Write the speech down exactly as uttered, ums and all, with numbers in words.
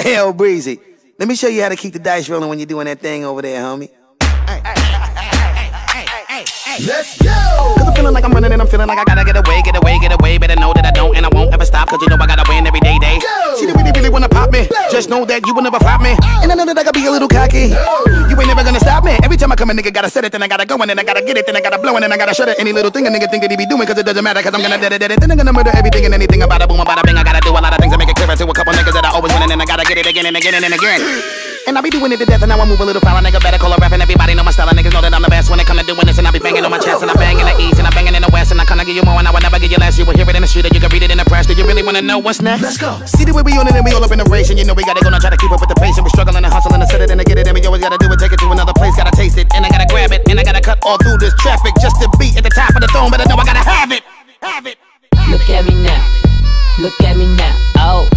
Hey, yo, Breezy, let me show you how to keep the dice rolling when you're doing that thing over there, homie. Hey, hey, hey, hey, hey, hey, let's go! Cause I'm feeling like I'm running and I'm feeling like I gotta get away, get away, get away. Better know that I don't and I won't ever stop, cause you know I gotta win every day, day. She didn't really, really wanna pop me. Just know that you will never flop me. And I know that I gotta be a little cocky. You ain't never gonna stop me. Every time I come a nigga gotta set it, then I gotta go and then I gotta get it, then I gotta blow and then I gotta shut it. Any little thing a nigga think that he be doing, cause it doesn't matter, cause I'm gonna dead it, dead it. Then I'm gonna murder everything and anything about a boom, about a bing. I gotta do a lot of things to make it clearer to a couple niggas that I always win, and then I gotta get it again and again and again. And I be doing it to death, and now I move a little foul. A nigga better call a rap, and everybody know my style. And niggas know that I'm the best when it come to doing this. And I be banging on my chest, and I bang in the east, and I banging in the west, and I kinda give you more, and I would never give you less. You will hear it in the street, or you can read it in the press. Do you really wanna know what's next? Let's go. See the way we on it, and we all up in the race, and you know we gotta go and try to keep up with the pace. And we struggling and hustling to set it and to get it, and we always gotta do it, take it to another place, gotta taste it, and I gotta grab it, and I gotta cut all through this traffic just to be at the top of the throne. But I know I gotta have it, have it. Look at me now, look at me now, oh.